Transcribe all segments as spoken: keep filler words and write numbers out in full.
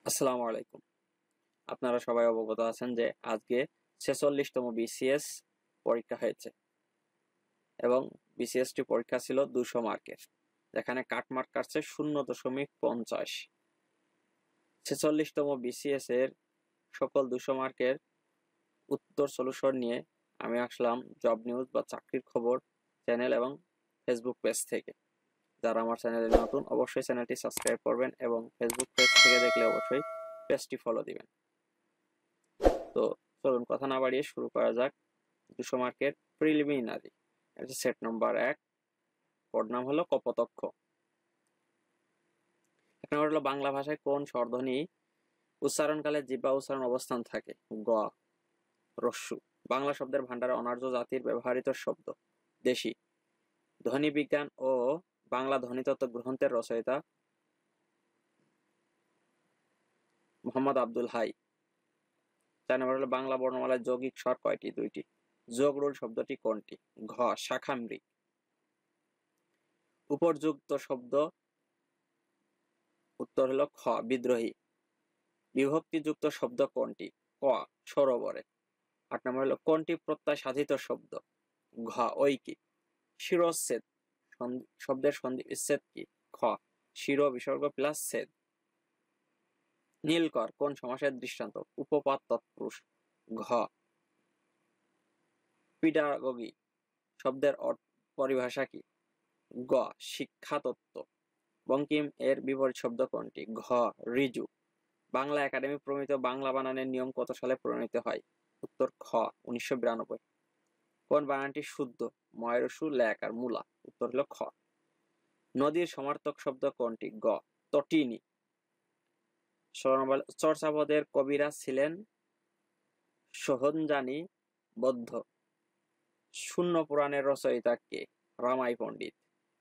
আসসালামু আলাইকুম। আপনারা সবাই অবগত আছেন যে আজকে ছেচল্লিশতম বিসিএস পরীক্ষা হয়েছে এবং বিসিএসটি পরীক্ষা ছিল দুশো মার্কের, যেখানে কাটমার্ক কাটছে শূন্য দশমিক পঞ্চাশ। ছেচল্লিশতম বিসিএস এর সকল দুশো মার্কের উত্তর সলিউশন নিয়ে আমি আসলাম জব নিউজ বা চাকরির খবর চ্যানেল এবং ফেসবুক পেজ থেকে। যারা আমার চ্যানেলে নতুন অবশ্যই চ্যানেলটি সাবস্ক্রাইব করবেন এবং ফেসবুক পেজ থেকে দেখলে অবশ্যই পেজটি ফলো দিবেন। তো চলুন কথা না বাড়িয়ে শুরু করা যাক। দুশো মার্কের প্রিলিমিনারি সেট নম্বর এক, কোড নাম হলো কপোতক্ষ। এক নম্বর হলো বাংলা ভাষায় কোন স্বরধ্বনি উচ্চারণকালে জিহ্বা উচ্চারণ অবস্থান থাকে? গ রস্যু। বাংলা শব্দের ভান্ডারে অনার্য জাতির ব্যবহৃত শব্দ দেশি। ধ্বনি বিজ্ঞান ও বাংলা ধ্বনিতত্ত্ব গ্রন্থের রচয়িতা মোহাম্মদ আব্দুল হাই। চার নম্বর হলো বাংলা বর্ণমালায় যৌগিক স্বর কয়টি? দুইটি। যোগরুল শব্দটি কোনটি? ঘ শাখামৃগ। উপযুক্ত শব্দ উত্তর হলো খ বিদ্রোহী। বিভক্তিযুক্ত শব্দ কোনটি? ক সরোবরে। আট নম্বর হলো কোনটি প্রত্যয় সাধিত শব্দ? ঘ ঐকিক। শিরচ্ছেদ শব্দের সন্ধি বিচ্ছেদ কি? খ শির বিসর্গ প্লাস ছেদ। নীলকর কোন সমাসের দৃষ্টান্ত? উপপাদ তৎপুরুষ। ঘ পিডাগোগি শব্দের পরিভাষা কি? গ শিক্ষা তত্ত্ব। বঙ্কিম এর বিপরীত শব্দ কোনটি? ঘ ঋজু। বাংলা একাডেমি প্রণীত বাংলা বানানের নিয়ম কত সালে প্রণীত হয়? উত্তর খ উনিশশো বিরানব্বই। কোন বানানটি শুদ্ধ? ময়রসু ল্যাক আর মূলা। উত্তর হলো খ। নদীর সমার্থক শব্দ কোনটি? গ তটিনী। চর্যাপদের কবিরা ছিলেন সোহনজানি বৌদ্ধ। শূন্য পুরাণের রচয়িতা কে? রামাই পণ্ডিত।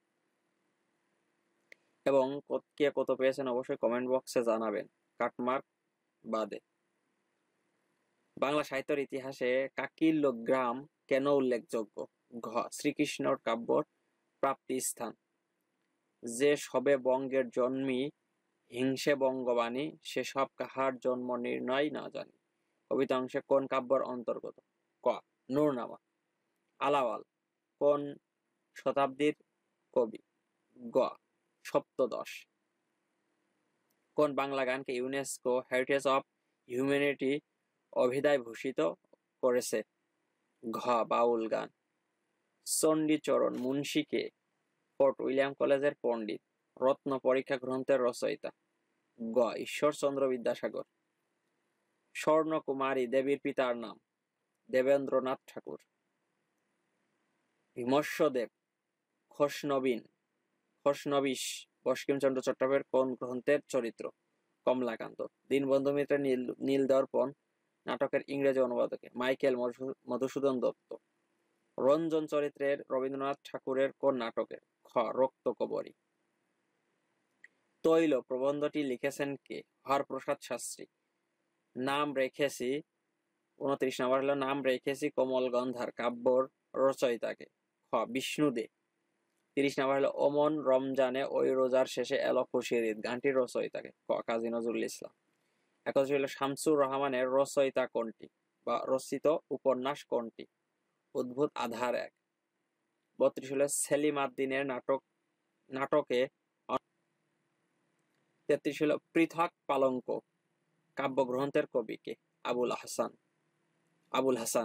এবং কে কত পেয়েছেন অবশ্যই কমেন্ট বক্সে জানাবেন, কাটমার্ক বাদে। বাংলা সাহিত্যের ইতিহাসে কাকিলগ্রাম কেন উল্লেখযোগ্য? ঘ শ্রীকৃষ্ণর কাব্যর প্রাপ্তি স্থান। যে সবে বঙ্গের জন্মি হিংসে বঙ্গবাণী, সে সব কাহার জন্ম নির্ণয় না জানি। কবিতা অংশে কোন কাব্যর অন্তর্গত? ক নূরনামা। আলাওয়াল কোন শতাব্দীর কবি? গ সপ্তদশ। কোন বাংলা গানকে ইউনেস্কো হেরিটেজ অফ হিউম্যানিটি অভিধায় ভূষিত করেছে? ঘ বাউল গান। চণ্ডীচরণ মুন্সিকে? ফোর্ট উইলিয়াম কলেজের পণ্ডিত। রত্ন পরীক্ষা গ্রন্থের রচয়িতা? গ ঈশ্বরচন্দ্র বিদ্যাসাগর। স্বর্ণকুমারী দেবীর পিতার নাম? দেবেন্দ্রনাথ ঠাকুর। ভীমস্বদেব খোশনবীন খোশনবিশ বঙ্কিমচন্দ্র চট্টোপাধ্যায়ের কোন গ্রন্থের চরিত্র? কমলাকান্ত। দীনবন্ধু মিত্রের নীল নীল দর্পণ নাটকের ইংরেজি অনুবাদকে? মাইকেল মধুসূদন দত্ত। রঞ্জন চরিত্রের রবীন্দ্রনাথ ঠাকুরের কোন নাটকের? খ রক্তকবরী। তৈল প্রবন্ধটি লিখেছেন কে? হরপ্রসাদ শাস্ত্রী। নাম রেখেছি উনত্রিশ নম্বর হলো নাম রেখেছি কোমল গন্ধার কাব্যর রচয়িতাকে? খ বিষ্ণুদে। তিরিশ নম্বর হলো ওমন রমজানে ওই রোজার শেষে এলো খুশির ঈদ গানটির রচয়িতাকে? ক কাজী নজরুল ইসলাম। একত্রিশ হলো শামসুর রহমানের রচয়িতা কোনটি বা রচিত উপন্যাস কোনটি? উদ্ভুত আধার এক। বত্রিশ হলো সেলিম আদ-দ্বীনের নাটক নাটকে। তেত্রিশ হলো পৃথক পালঙ্ক কাব্যগ্রন্থের কবি কে? আবুল হাসান আবুল হাসান।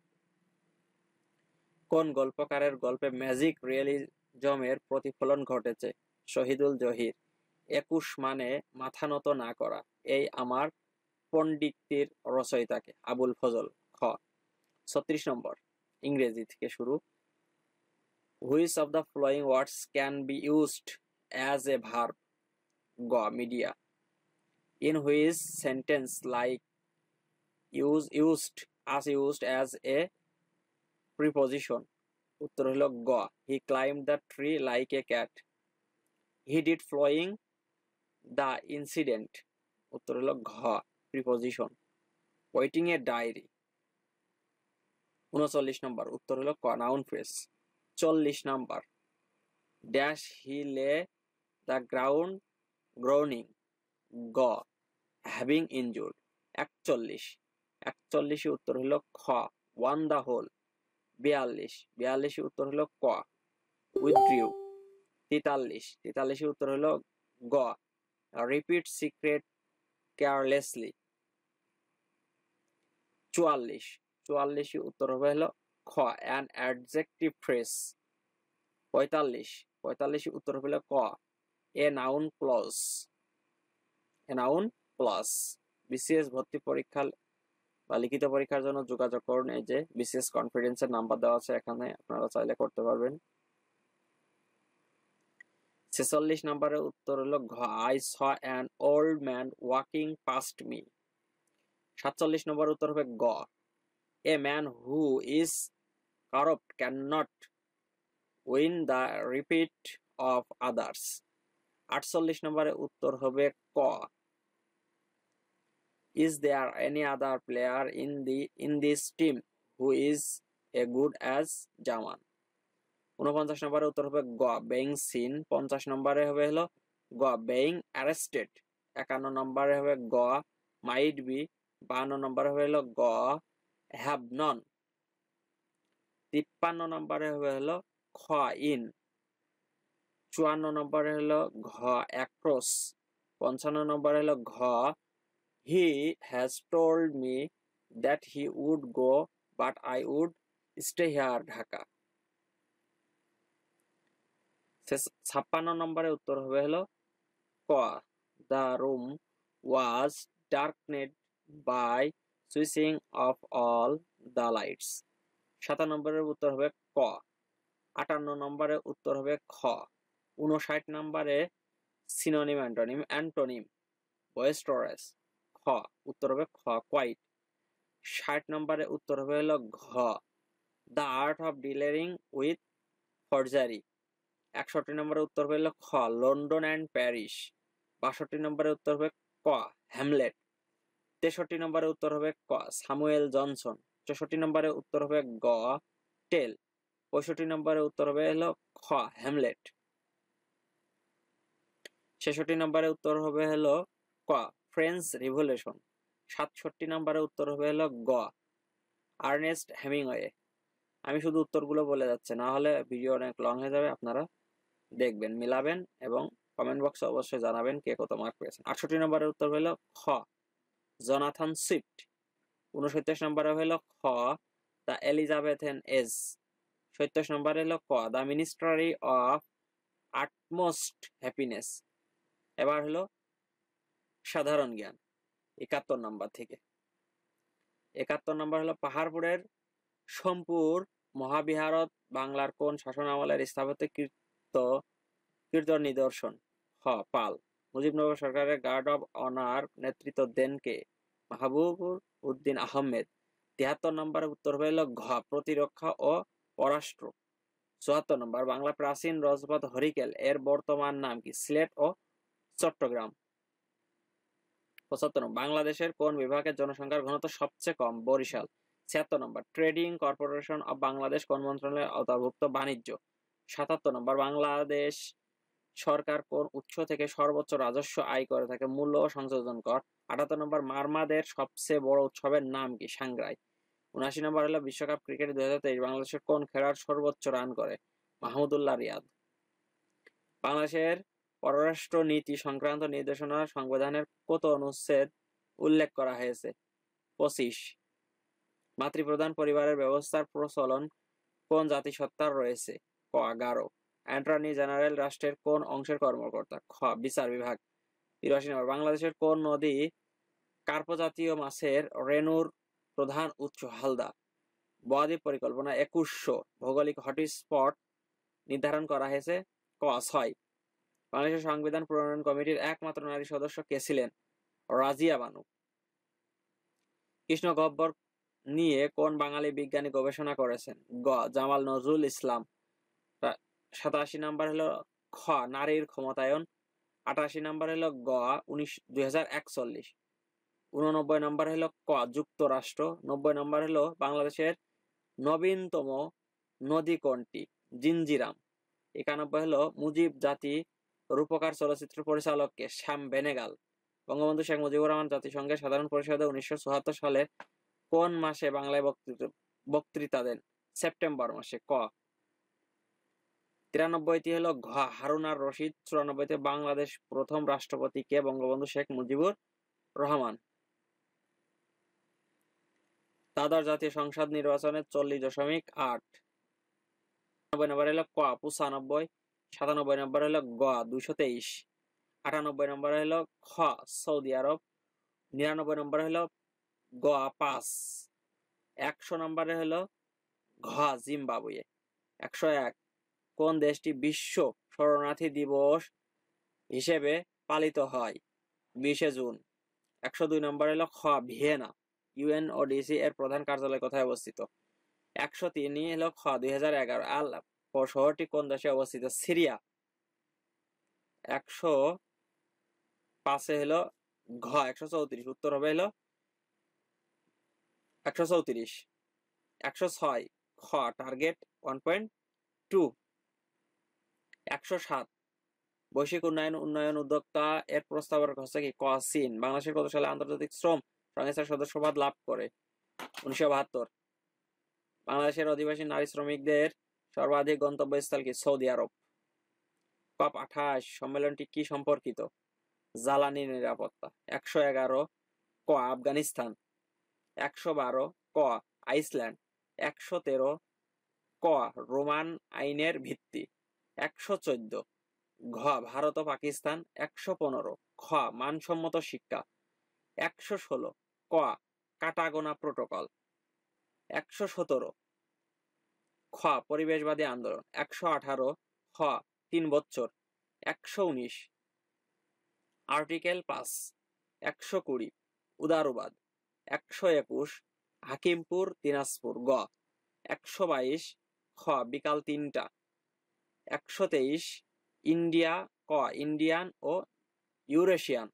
কোন গল্পকারের গল্পে ম্যাজিক রিয়েলিজমের প্রতিফলন ঘটেছে? শহীদুল জহির। একুশ মানে মাথা নত না করা, এই আমার পণ্ডিতির রচয়িতাকে? আবুল ফজল। খ ছত্রিশ নম্বর ইংরেজি থেকে শুরু। Which of the following words can be used as a verb? গ media. In which sentence like use used as used as a preposition? উত্তর হলো গ he climbed the tree like a cat. He did flowing the incident? উত্তর হলো ঘ preposition. Waiting a diary? উনচল্লিশ নম্বর উত্তর হলো ক নাউন ফ্রেজ। চল্লিশ নম্বর dash he lay the ground groaning? গ হ্যাভিং ইনজুর্ড। একচল্লিশ, একচল্লিশ উত্তর হলো খ, ওয়ান দ্য হোল। বিয়াল্লিশ, বিয়াল্লিশ উত্তর হলো ক, উইথড্রিউ। তেতাল্লিশ, তেতাল্লিশ উত্তর হলো গ, রিপিট সিক্রেট কেয়ারলেসলি। চুয়াল্লিশ, চুয়াল্লিশ উত্তর হবে হলো খ, অ্যান অ্যাডজেক্টিভ ফ্রেজ। পঁয়তাল্লিশ, পঁয়তাল্লিশ উত্তর হবে হলো ক, a noun clause, a noun clause. BCS ভর্তি পরীক্ষা বা লিখিত পরীক্ষার জন্য যোগাযোগ করুন। এই যে বিসিএস কনফিডেন্সের নাম্বার দেওয়া আছে এখানে, আপনারা চাইলে করতে পারবেন। ছেচল্লিশ নম্বরের উত্তর হলো ঘ, I saw an old man walking past me. সাতচল্লিশ নম্বর উত্তর হবে গ, a man who is corrupt can not win the repeat of others. আটচল্লিশ নম্বরের উত্তর হবে ক, is there any other player in the in this team who is a good as Zaman. উনপঞ্চাশ নম্বরের উত্তর হবে গ, বেইং সিন। পঞ্চাশ নম্বরে হবে হলো গ, বেইং অ্যারেস্টেড। একান্ন নম্বরে হবে গ, মাইট বি। বাহান্ন নম্বরে হবে হলো গ, হ্যাভ নন। তিপ্পান্ন নম্বরে হবে হলো খ, ইন। চুয়ান্ন নম্বরে হলো ঘ, অ্যাক্রস। পঞ্চান্ন নম্বরে হলো ঘ, he has told me that he would go but I would stay here Dhaka. ছাপ্পান্ন নম্বরের উত্তর হবে হলো ক, the room was darkened by switching off all the lights. সাতান্ন নম্বরের উত্তর হবে ক। আটান্ন নম্বরের উত্তর হবে খ। উনষাট নম্বরে সিনোনিম অ্যান্টোনিম অ্যান্টোনিম বয়েস্টরাস। খ উত্তর হবে খ, কোয়াইট। ষাট নম্বরে উত্তর হবে হলো ঘ, the art of dealing with forgery. একষট্টি নম্বরের উত্তর হবে হলো খ, লন্ডন অ্যান্ড প্যারিস। বাষট্টি নম্বরের উত্তর হবে ক, হ্যামলেট। তেষট্টি নম্বরের উত্তর হবে ক, স্যামুয়েল জনসন। চৌষট্টি নম্বরের উত্তর হবে গ, টেল। পঁয়ষট্টি নম্বরের উত্তর হবে হলো খ, হ্যামলেট। ছেষট্টি নম্বরের উত্তর হবে হলো ক, ফ্রেঞ্চ রিভলিউশন। সাতষট্টি নম্বরের উত্তর হবে হলো গ, আর্নেস্ট হেমিংওয়ে। আমি শুধু উত্তরগুলো বলে যাচ্ছে, না হলে ভিডিও অনেক লং হয়ে যাবে। আপনারা দেখবেন, মিলাবেন এবং কমেন্ট বক্সে অবশ্যই জানাবেন কে কত মার্ক পেয়েছেন। আটষট্টি নম্বরের উত্তর হলো খ, জনাথন সুইফট। উনসত্তর নম্বরে হলো খ, দ্য এলিজাবেথেন এজ। সত্তর নম্বরে হলো ক, the ministry of utmost happiness. এবার হলো সাধারণ জ্ঞান একাত্তর নম্বর থেকে। একাত্তর নম্বর হলো পাহাড়পুরের সোমপুর মহাবিহারত বাংলার কোন শাসন আমলের স্থাপত্যকৃত কৃত নিদর্শন? খ, পাল। মুজিবনগর সরকারের গার্ড অব অনার নেতৃত্ব দেন কে? মাহবুবুর উদ্দিন আহমেদ। তিয়াত্তর নম্বরের উত্তর হলো ঘ, প্রতিরক্ষা ও পররাষ্ট্র। চুয়াত্তর নম্বর, বাংলা প্রাচীন রজবত হরিকেল এর বর্তমান নাম কি? সিলেট ও চট্টগ্রাম। পঁচাত্তর নম্বর, বাংলাদেশের কোন বিভাগের জনসংখ্যার ঘনত্ব সবচেয়ে কম? বরিশাল। ছিয়াত্তর নম্বর, ট্রেডিং কর্পোরেশন অব বাংলাদেশ কোন মন্ত্রণালয়ের আওতাভুক্ত? বাণিজ্য। সাতাত্তর নম্বর, বাংলাদেশ সরকার কোন উৎস থেকে সর্বোচ্চ রাজস্ব আয় করে থাকে? মূল্য ও সংযোজন কর। আটাত্তর নম্বর, মারমাদের সবচেয়ে বড় উৎসবের নাম কি? সাংগ্রাই। উনআশি নম্বর হলো বিশ্বকাপ ক্রিকেট দুই হাজার তেইশ বাংলাদেশের কোন খেলোয়াড় সর্বোচ্চ রান করে? মাহমুদুল্লাহ রিয়াদ। বাংলাদেশের পররাষ্ট্র নীতি সংক্রান্ত নির্দেশনা সংবিধানের কত অনুচ্ছেদ উল্লেখ করা হয়েছে? পঁচিশ। মাতৃপ্রধান পরিবারের ব্যবস্থার প্রচলন কোন জাতিসত্তার রয়েছে? ক, গারো। অ্যাটর্নি জেনারেল রাষ্ট্রের কোন অংশের কর্মকর্তা? খ, বিচার বিভাগ। তিরাশি নম্বর, বাংলাদেশের কোন নদী কার্পজাতীয় মাছের রেণুর প্রধান উৎস? হালদা। বদ্বীপ পরিকল্পনা একুশশো ভৌগোলিক হটস্পট নির্ধারণ করা হয়েছে? ক, ছয়। বাংলাদেশের সংবিধান প্রণয়ন কমিটির একমাত্র নারী সদস্য কে ছিলেন? রাজিয়া বানু। কৃষ্ণ গহ্বর নিয়ে কোন বাঙালি বিজ্ঞানী গবেষণা করেছেন? গ, জামাল নজরুল ইসলাম। সাতাশি নাম্বার হলো খ, নারীর ক্ষমতায়ন। আটাশি নাম্বার হলো গ, উনিশ দুই হাজার একচল্লিশ। উননব্বই নম্বর হলো ক, যুক্তরাষ্ট্র। নব্বই নম্বর হলো বাংলাদেশের নবীনতম নদী কোনটি? জিঞ্জিরাম। একানব্বই হলো মুজিব জাতি রূপকার চলচ্চিত্র পরিচালককে? শ্যাম বেনেগাল। বঙ্গবন্ধু শেখ মুজিবুর রহমান জাতিসংঘের সাধারণ পরিষদে উনিশশো চুয়াত্তর সালের কোন মাসে বাংলায় বক্তৃতা বক্তৃতা দেন? সেপ্টেম্বর মাসে। ক। তিরানব্বইটি হলো ঘ হারুন আর রশিদ। চুরানব্বইতে বাংলাদেশ প্রথম রাষ্ট্রপতি কে? বঙ্গবন্ধু শেখ মুজিবুর রহমান। দ্বাদশ জাতীয় সংসদ নির্বাচনে চল্লিশ দশমিক আট। নব্বই নম্বর হলো ক পঁচানব্বই। সাতানব্বই নম্বর হলো গ দুইশো তেইশ। আটানব্বই নম্বর হলো খ সৌদি আরব। নিরানব্বই নম্বর হলো গ পাঁচ। একশো নম্বরে হলো ঘ জিম্বাবুয়ে। একশো এক কোন দেশটি বিশ্ব শরণার্থী দিবস হিসেবে পালিত হয়? বিশে জুন। একশো দুই নম্বর হলো খ ভিয়েনা। ইউএনওডিসি এর প্রধান কার্যালয় কোথায় অবস্থিত? একশো তিন হলো খ দুই হাজার এগারো আলেপ্পো শহরটি কোন দেশে অবস্থিত? সিরিয়া। একশো পাঁচে হলো ঘ একশো চৌত্রিশ। উত্তর হবে হলো একশো চৌত্রিশ। একশো ছয় খ টার্গেট ওয়ান পয়েন্ট টু। একশো সাত বৈশ্বিক উন্নয়ন উন্নয়ন উদ্যোক্তা এর প্রস্তাবক হচ্ছে কি? ক চীন। বাংলাদেশের কত সালে আন্তর্জাতিক শ্রম সংস্থার সদস্যপদ লাভ করে? উনিশশো বাহাত্তর। বাংলাদেশের অধিবাসী নারী শ্রমিকদের সর্বাধিক গন্তব্যস্থল কি? সৌদি আরব। কপ আঠাশ সম্মেলনটি কি সম্পর্কিত? জ্বালানি নিরাপত্তা। একশো এগারো ক আফগানিস্তান। একশো বারো ক আইসল্যান্ড। একশো তেরো ক রোমান আইনের ভিত্তি। একশো চোদ্দ ঘ ভারত ও পাকিস্তান। একশো পনেরো খ মানসম্মত শিক্ষা। একশো ষোলো ক কাটাগোনা প্রোটোকল। একশো সতেরো খ পরিবেশবাদী আন্দোলন। একশো আঠারো খ তিন বছর। একশো উনিশ আর্টিকেল পাঁচ। একশো কুড়ি উদারবাদ। একশো একুশ হাকিমপুর দিনাজপুর। গ একশো বাইশ খ বিকাল তিনটা। একশো তেইশ ইন্ডিয়া। ক ইন্ডিয়ান ও ইউরেশিয়ান।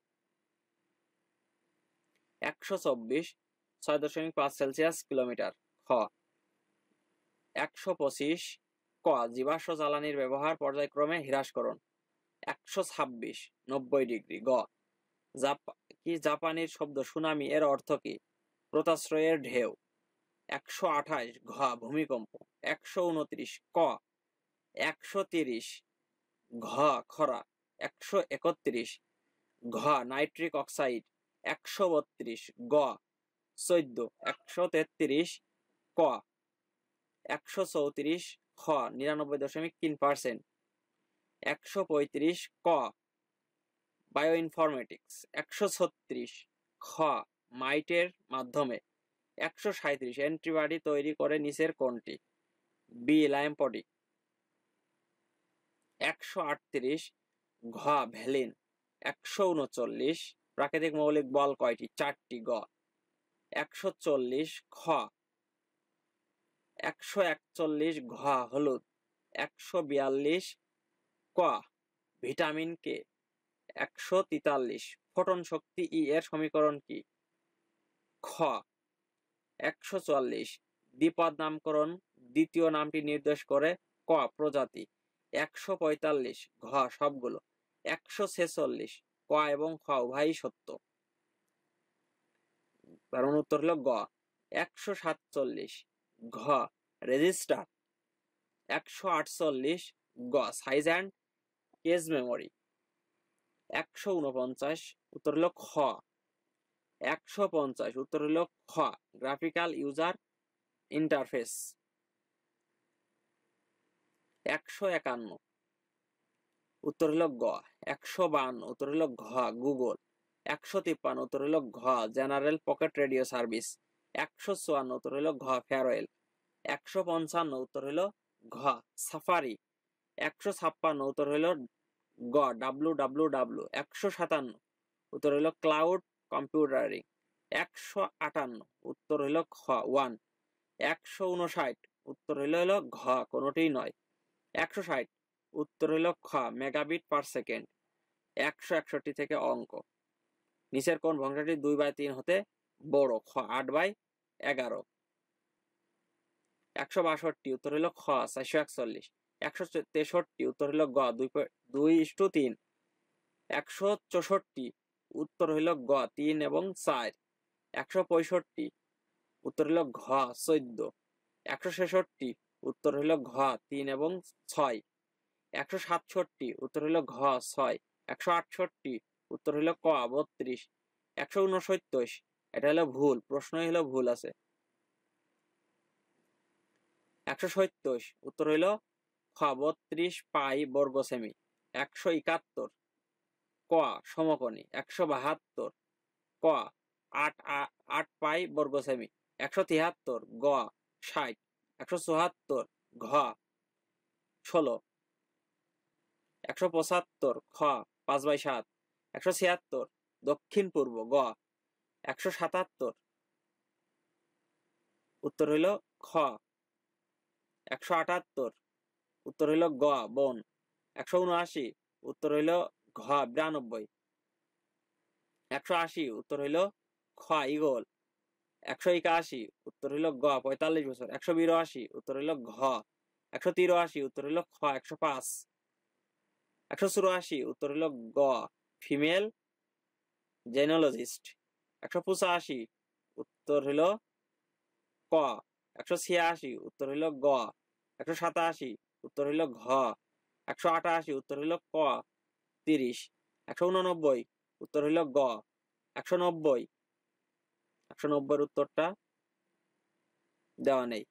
একশো চব্বিশ ছয় দশমিক পাঁচ সেলসিয়াস কিলোমিটার। খ একশো পঁচিশ ক জীবাশ্ম জ্বালানির ব্যবহার পর্যায়ক্রমে হ্রাসকরণ। একশো ছাব্বিশ নব্বই ডিগ্রি। গ কি জাপানির শব্দ সুনামি এর অর্থ কি? প্রতাশ্রয়ের ঢেউ। একশো আঠাশ ঘ ভূমিকম্প। একশো উনত্রিশ ক একশো তিরিশ ঘ খরা। একশো একত্রিশ ঘ নাইট্রিক অক্সাইড। একশো বত্রিশ গ চোদ্দ। একশো তেত্রিশ ক একশো চৌত্রিশ খ নিরানব্বই দশমিক তিন পার্সেন্ট। একশো পঁয়ত্রিশ ক বায়ো ইনফরমেটিক্স। একশো ছত্রিশ খ মাইটের মাধ্যমে। একশো সাঁইত্রিশ অ্যান্টিবডি তৈরি করে নিচের কোনটি? বি লাইম্পডি। একশো আটত্রিশ ঘ ভ্যালিন। একশো উনচল্লিশ প্রাকৃতিক মৌলিক বল কয়টি? চারটি। গ একশো চল্লিশ খ একশো একচল্লিশ ঘ হলুদ। একশো বিয়াল্লিশ ক ভিটামিন কে। একশো তেতাল্লিশ ফোটন শক্তি ই এর সমীকরণ কি? খ একশো চুয়াল্লিশ দ্বিপদ নামকরণ দ্বিতীয় নামটি নির্দেশ করে? ক প্রজাতি। একশো পঁয়তাল্লিশ ঘ সবগুলো। একশো ছেচল্লিশ ক এবং খ উভয়ই সত্য। তার উত্তর হলো গ। একশো সাতচল্লিশ ঘ রেজিস্টার। একশো আটচল্লিশ গ সাইজ অ্যান্ড কেজ মেমোরি। একশো উনপঞ্চাশ উত্তর হলো খ। একশো পঞ্চাশ উত্তর হলো খ গ্রাফিক্যাল ইউজার ইন্টারফেস। একশো একান্ন উত্তর হলো গ। একশো বান্ন উত্তর হলো ঘ গুগল। একশো তিপ্পান্ন উত্তর হলো ঘ জেনারেল পকেট রেডিও সার্ভিস। একশো চুয়ান্ন উত্তর হলো ঘ ফেয়ারওয়েল। একশো পঞ্চান্ন উত্তর হলো ঘ সাফারি। একশো ছাপ্পান্ন উত্তর হলো গ ডাব্লু ডাব্লু ডাব্লু। একশো সাতান্ন উত্তর হলো ক্লাউড কম্পিউটারিং। একশো আটান্ন উত্তর হলো খ ওয়ান। একশো উনষাট উত্তর হলো হলো ঘ কোনোটিই নয়। একশো ষাট উত্তর হলো খ মেগাবিট পার সেকেন্ড। একশো একষট্টি থেকে অঙ্ক নিচের কোন ভগ্নাংশটি দুই বাই তিন হতে বড়? খ আট বাই এগারো। একশো বাষট্টি উত্তর হলো খ চারশো একচল্লিশ। একশো তেষট্টি উত্তর হলো গ দুই দুই ইস্টু তিন। একশো চৌষট্টি উত্তর হইল গ তিন এবং চার। একশো পঁয়ষট্টি উত্তর হইল ঘ চোদ্দ। একশো ছেষট্টি উত্তর হইল ঘ তিন এবং ছয়। একশো সাতষট্টি উত্তর হইল ঘ ছয়। একশো আটষট্টি উত্তর হইল ক বত্রিশ। একশো উনসত্তর এটা হলো ভুল, প্রশ্ন হইল ভুল আছে। একশো সত্তর উত্তর হইল খ বত্রিশ পাই বর্গ সেমি। একশো একাত্তর ক সমকোণী। একশো বাহাত্তর ক আট আট পাই বর্গ সেমি। একশো তিয়াত্তর গ ষাট। একশো চুয়াত্তর ঘ ষোলো। একশো পঁচাত্তর খ পাঁচ বাই সাত। একশো ছিয়াত্তর দক্ষিণ পূর্ব গ। একশো সাতাত্তর উত্তর হইল খ। একশো আটাত্তর উত্তর হইল গ বন। একশো উনআশি উত্তর হইল ঘ বিরানব্বই। একশো আশি উত্তর হইল খ ইগল। একশো একাশি উত্তর হইল গ পঁয়তাল্লিশ বছর। একশো বিরাশি উত্তর হইল ঘ। একশো তিরাশি উত্তর হইল খ একশো পাঁচ। একশো চুরাশি উত্তর হইল গ ফিমেল জেনোলজিস্ট। একশো পঁচাশি উত্তর হইল ক। একশো ছিয়াশি উত্তর হইল গ। একশো সাতাশি উত্তর হইল ঘ। একশো আটাশি উত্তর হইল ক তিরিশ। একশো উননব্বই উত্তর হইল গ। একশো নব্বই একশো নব্বই উত্তরটা দেওয়া নেই।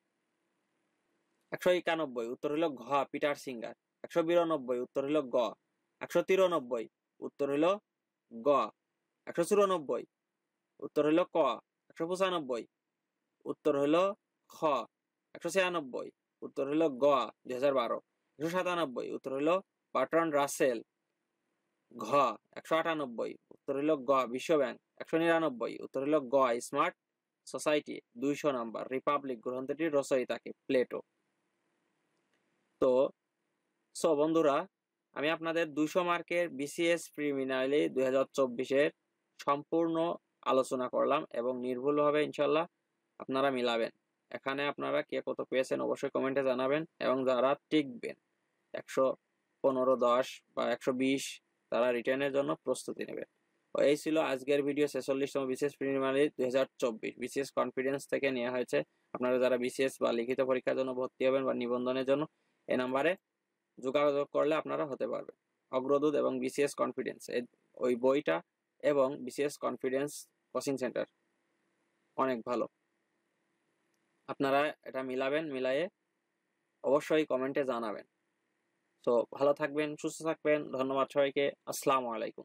একশো একানব্বই উত্তর হইল ঘ পিটার সিঙ্গার। একশো বিরানব্বই উত্তর হইল গ। একশো তিরানব্বই উত্তর হইল গ। একশো চুরানব্বই উত্তর হইল ক। একশো পঁচানব্বই উত্তর হইল খ। একশো ছিয়ানব্বই উত্তর হইল গ দুই হাজার বারো। একশো সাতানব্বই উত্তর হইল বার্ট্রান্ড রাসেল ঘ। একশো আটানব্বই উত্তর হইল গ বিশ্ব ব্যাংক। একশো নিরানব্বই উত্তর হইল গ স্মার্ট সোসাইটি। দুইশো নাম্বার রিপাবলিক গ্রন্থটির রচয়িতাকে প্লেটো। তো সো বন্ধুরা, আমি আপনাদের দুইশো মার্কের বিসিএস প্রিলিমিনারি দুই হাজার চব্বিশের সম্পূর্ণ আলোচনা করলাম এবং নির্ভুলভাবে ইনশাল্লাহ আপনারা মিলাবেন। এখানে আপনারা কে কত পেয়েছেন অবশ্যই কমেন্টে জানাবেন, এবং যারা টিকবেন একশো পনেরো দশ বা একশো বিশ তারা রিটার্নের জন্য প্রস্তুতি নেবেন। এই ছিল আজকের ভিডিও, ছেচল্লিশতম বিসিএস প্রিলিমিনারি দুই হাজার চব্বিশ বিসিএস কনফিডেন্স থেকে নেওয়া হয়েছে। আপনারা যারা বিসিএস বা লিখিত পরীক্ষার জন্য ভর্তি হবেন বা নিবন্ধনের জন্য এই নাম্বারে যোগাযোগ করলে আপনারা হতে পারবেন। অগ্রদূত এবং বিসিএস কনফিডেন্স ওই বইটা এবং বিসিএস কনফিডেন্স কোচিং সেন্টার অনেক ভালো। আপনারা এটা মিলাবেন, মিলায়ে অবশ্যই কমেন্টে জানাবেন। তো ভালো থাকবেন, সুস্থ থাকবেন। ধন্যবাদ সবাইকে। আসসালামু আলাইকুম।